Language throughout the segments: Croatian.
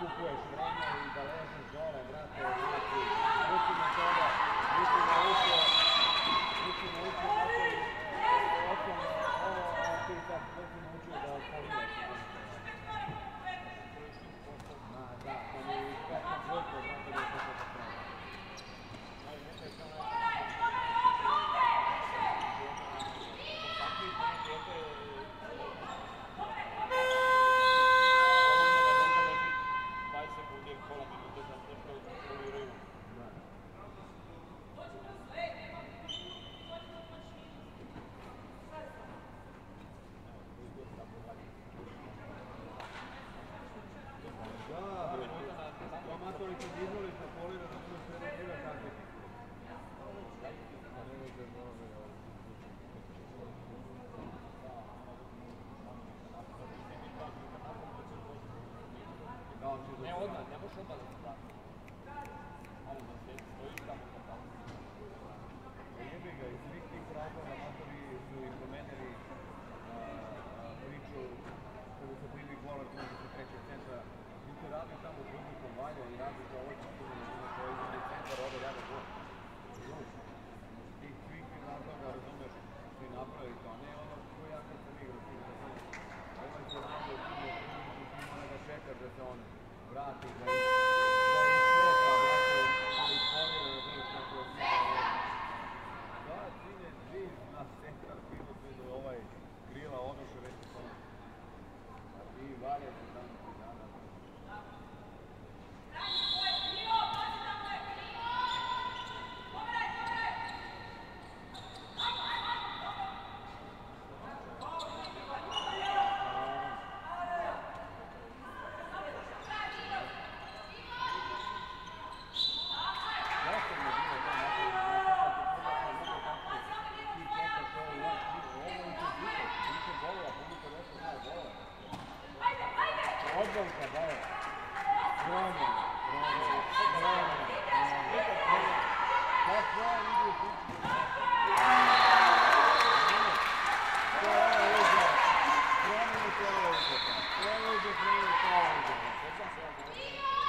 kupuješ vreme i da ležeš dole, brate, znači, nisi metoda, nisi naučio ti sad nisi naučio da poliraš. Ma da, to mi je iskratno dvojko, znate da je to kako pravi. Ali nekaj samo amatori kad izvoliš da polira da su sve nekada takvi. Ne odmah, ne možeš odmah da se vrati. Ali da se stojiš tamo kod tamo. Jebi ga, iz svih tih razloga amatori su i promenili priču kada se primi golar koji se trećeg centra. Ti radi tamo u publikom valja i radi za ovaj čutovno na koji izvodi centar ove rade gol. Ti svih razloga, razumeš, svi napravi to, a ne ono koji ja kad sam igrao, ti razumeš. Ovaj se radi u publiku, ti mora da čekaš da se on vrati, da ispreka, vrati, da ispolira, razumeš, kako je smijeno. Da, sine, živ na centar, bilo sve da ovaj krila odoše već u tome. A ti valja se tamo ti dana. Odbolka, daj. Brojno. Kako je ide u kuću? To je ovo uđe. Promeni to ovo uđe. Promeni to ovo uđe. Sjećam se ovo uđe.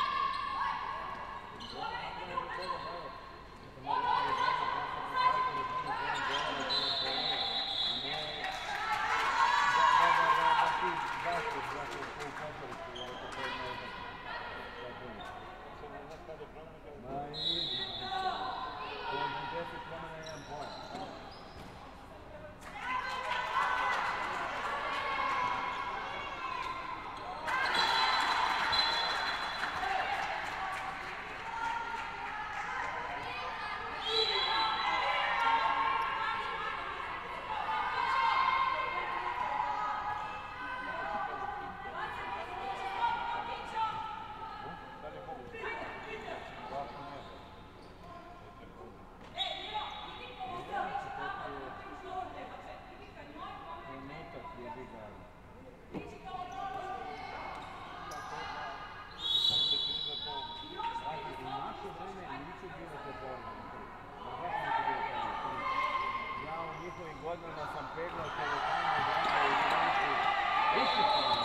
Godinama sam peglao teletanu i gledao i gledao i išao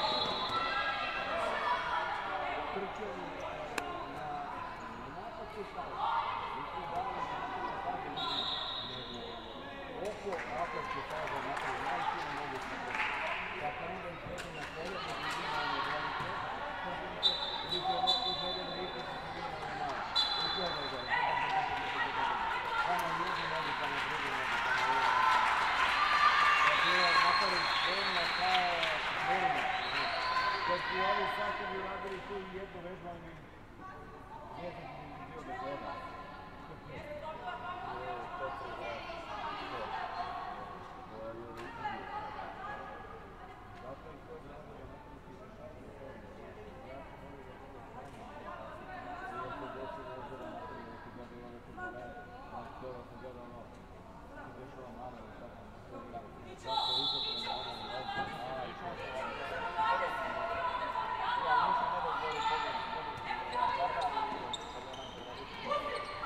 trčao na napaču stavu. Nisam dao na napaču stavu nego oko napaču stavu napravi najčinu moguće. Dakle, onda izvedu na kolje, da bi imao na gledite, ili se ovako izvede na ipak da se ima na malo. I gledaj ga, pa na jednu radi, pa na drugu radi, pa na jednu. Napravim spremno kao vrlo. Kad su ovi sastavi radili tu jednu vežbu, oni jedan dio da gleda. Zato i to je razloga napraviti se šalim i to ja sam volio da gleda spremno. I ako doći na ozora napravim, ako gledala neko gledala, a skoro sam gledala ono, se dešava mama ili tako. Tako izapravo ono i ovdje, ja nisam ne da govori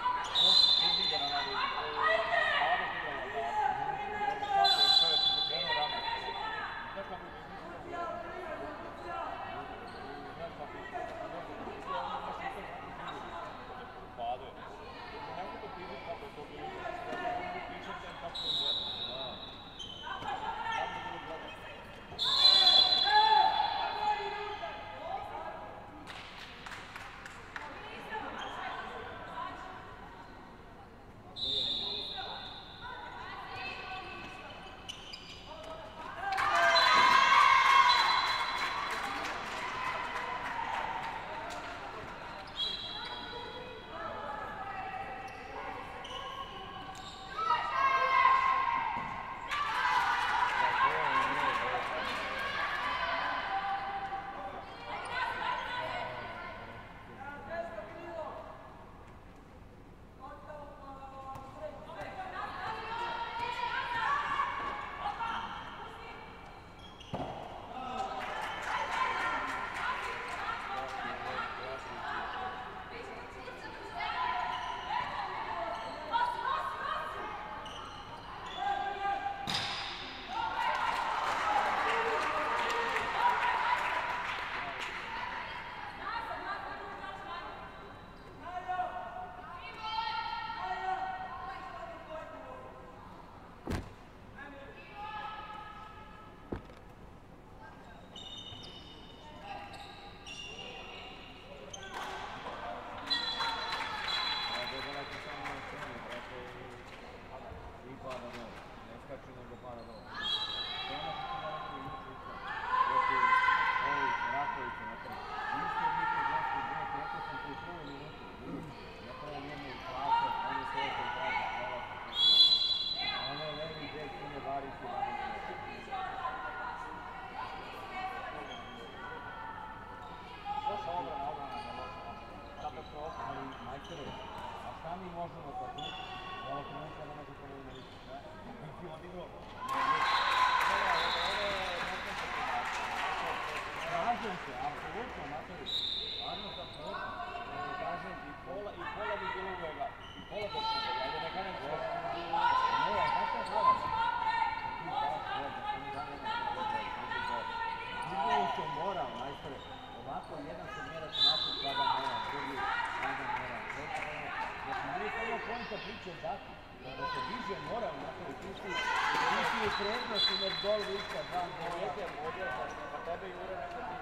Da se diže moral napravi, ti si u prednosti nek dol viska, dan dolaze. Pa tebe Jure nego ti.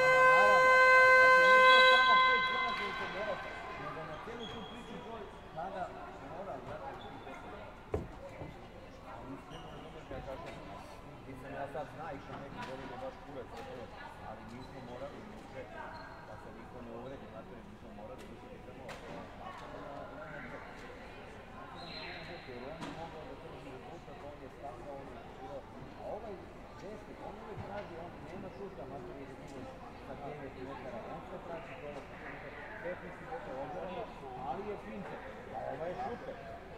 Naravno, znači nije to samo 5 konaca se morate, nego na cijelu tu priču tvoj tada moral, znači ti nisam ja sad znaišao neki volimo baš kurac, ali nismo morali nuče, pa se niko ne uvredi, znate li nismo morali, mi se pitamo jer on je mogao da trži rezultat, on je skakao, on je šutirao, a ovaj desnik, on uvijek traži, on nema šuta, makar je izgubio sa 9 metara, on sve traži dole, 15 metara odbrano, ali je pincer, a ovaj je šuter.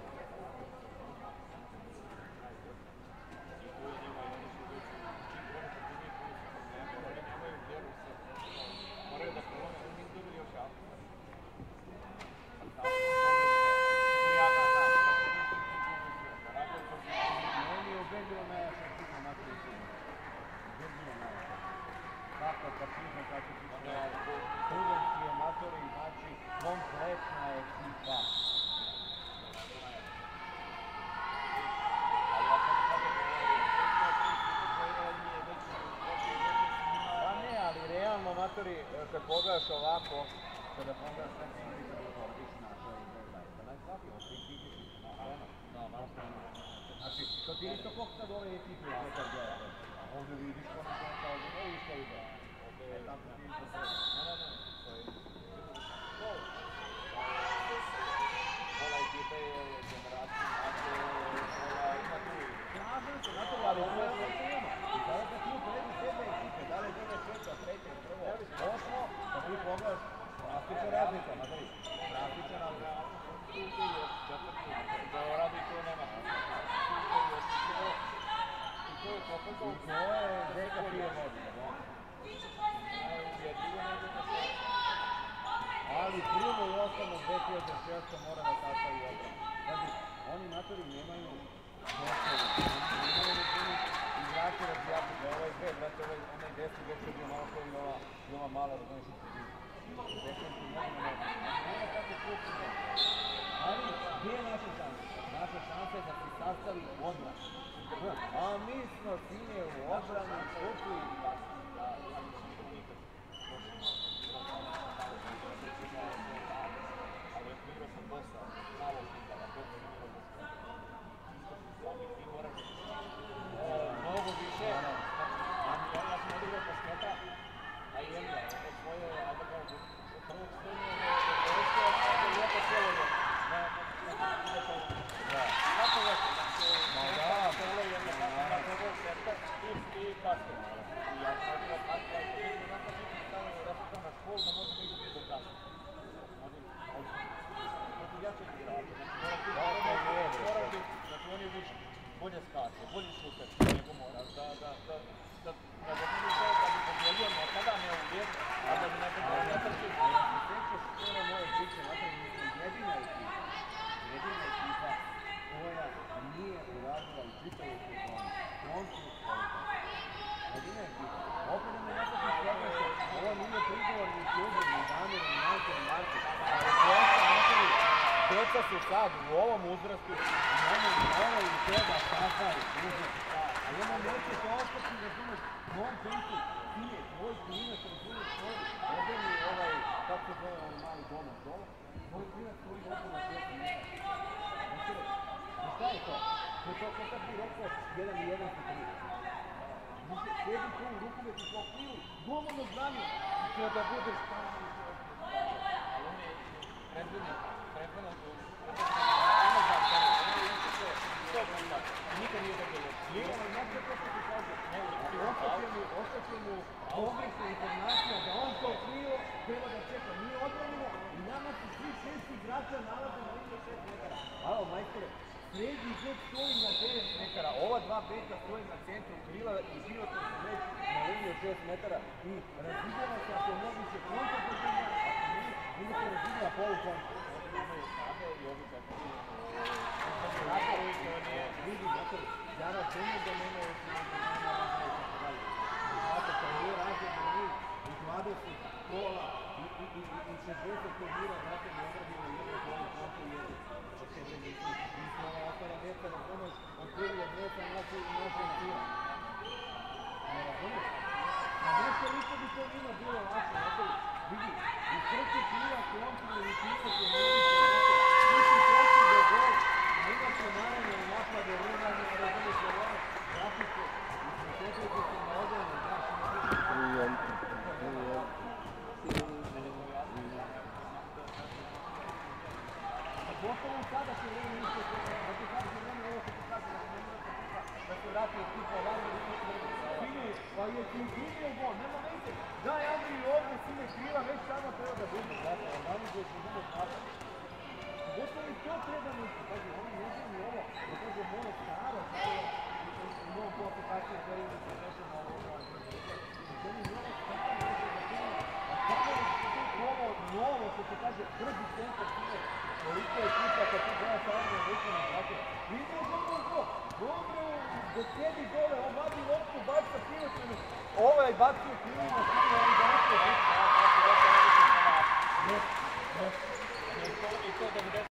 Kompletna ekipa. Pa ne, ali realno, matori, kad pogledaš ovako, kada pogledaš sve ti biti odlična, to je izgleda. Da najslabije, od svih fizičnih, znači, to ti isto koliko sad ove ekipe je kad gledate. Ovdje vidiš ko nam konta, ovdje ne vidiš koji da. E, tako ti isto sve. Pola ekipe je generacija, pola ima tu. Slažem se, znate, ali ovo je ono tema. I sada kad ti uporedi sebe ekipe, da li je druga, četvrta, treća, prvo, osmo, kad ti pogledaš, drastična razlika, Matari, drastična razlika. Da radi to nema. I to je kopako. I to je deka prije modina, da. Najuvjerljivo nego na sve. Ali prvo i osnovno 2006 mora da sastavi obranu. Znači, oni Matari nemaju moćevi, nemaju računi igrače razvijati da ovaj dve, brate, onaj desni već je bio malo koji ova mala razvojniš u poziciju. Nema tako kućnika. Ali, gdje je naša šansa? Naša šansa je da se sastavi odbranu. A mi smo sine u odbranu, kuću i basta. Ali ako igrao sam dosta malo pitala, to je igrao da sam sami ti moraš mnogo više. Znači, ja sam odigrao pasketa, a i Emra, to svoje, ajde kao od prvog srednje do vojske, a to lijepo cijelo je. Kako već, znači, prvo je na prvog seta i basket. I ja sam odigrao basket, ali to je onako biti stavljeno da sam na školu, da možem igrati do kasne. Jačeg igrača, mora biti, znači on je više, bolje skače, bolji šuter, nego mora, da budu sve, da bi pobjelio nekada, ne uvijek, a da bi nekada ne trči. A ja se sjećaš cijelo moje priče, napravim jedina ekipa koja nije uradila u čitavoj sezoni, konstru svoju. Jedina ekipa. Opet da me nekako sljedeće, ovo nije prigovor ni klubu, ni Damir, ni Marko, ni Marko, ali prosto napravi, djeca su sad u ovom uzrastu i ono i treba safari, a jedno neće to ostati, razumeš, mom priči, ti je tvoj klinac, razumeš, tvoj, ovdje mi kako se zove ovaj mali domac dole, tvoj klinac tvoj oko na 6 metara. A šta je to? To je to kad bi rekao 1-1 sa 3. Sjedi tu u rukometu po krilu, dovoljno znanje, i treba da budeš tamo i sve. Ali on je predvodno ima zaštane, on je učite 100%, nikad nije dobio loptu. Nije, ali znaš kako se ti kaže? Ostaće mu pogrešna informacija da on to krilo, treba da čeka. Mi odbranimo i nama su svi 6 igrača nalaze na liniju 6 metara. Alo, majstore, srednji bek stoji na 9 metara, ova dva beka stoji na centru krila i životno su već na liniju 6 metara i razvidjela se ako je moguće kontra podržava, ako ne, ili se razvidjela polu kontra. Imaju snage i ovi čekali. Vidi, zato, ja razumijem da nemaju zato kad nije razredno njih u 20 kola i 60 turnira, zato ne odradimo jednu koju kontu jednu. Mi smo ostala djeca na pomoć otvorili od djeca naše cijela. Ne razumiješ? A nešto listo bi to njima bilo lakše, zato vidi, iz treće cijela klompine i pisat je moguće, ti si prošli do gol, nema se naravno u napade, nema ne razumiješ jer ono grafice, i koncentrujete se na odrejne, znaš, postavljam sada će vreme isto da ti sad će vreme ovo što ti kaže da se ne mora da se vrati od tipa odavno da ti Sine, pa je ti uzimio gol, nema veze. Daj Andriju ovdje, Sine kriva, već tamo treba da bude. Dakle, odavno koji će bude sada. Gotovo i to treba misli. Kaže, oni ne znam ni ovo, da kaže moje staro, u novom poslu kasnije periodu se nešto na ovo ovaj. To mi novo staro, ne znam da ti a kako je ovo novo, što se kaže, brzi centar, Sine, koliko je puta kad ti gledaš ovdje rukama, dakle, vidio dobro to, dobro, da sjedi dole, on vadi loptu, baca Pivotrenu, ovaj bacio Pilina, Sine, on bacio,